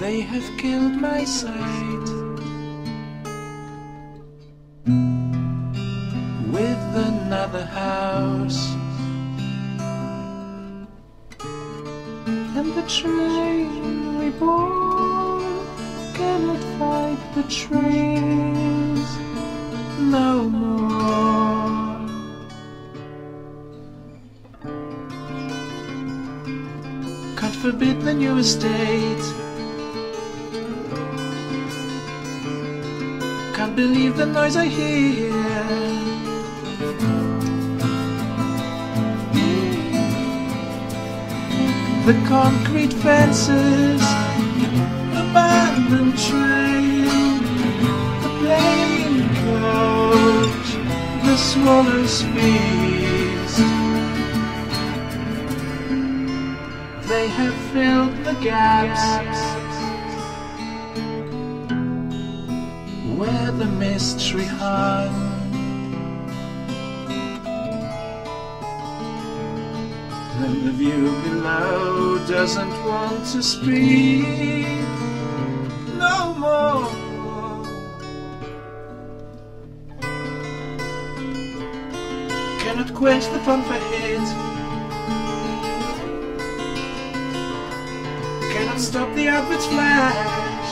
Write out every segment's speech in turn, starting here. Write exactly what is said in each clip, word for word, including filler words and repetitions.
They have killed my sight with another house, and the train reborn cannot fight the trains no more. God forbid the new estate. Can't believe the noise I hear. The concrete fences, abandoned train, the plane coach, the swallow's feast. They have filled the gaps where the mystery hung. And the view below doesn't want to speak no more. Cannot quench the funfair hit, cannot stop the adverts flash.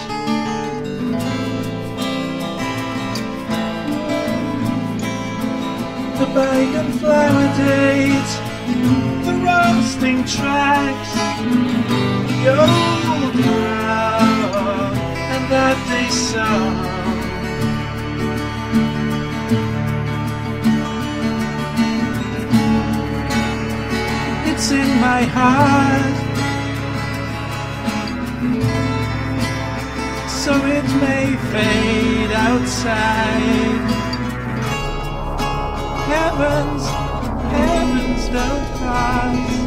The bygone flowerdate, the roasting tracks, the old road, and that day song. It's in my heart, so it may fade outside. Heavens, heavens don't pass.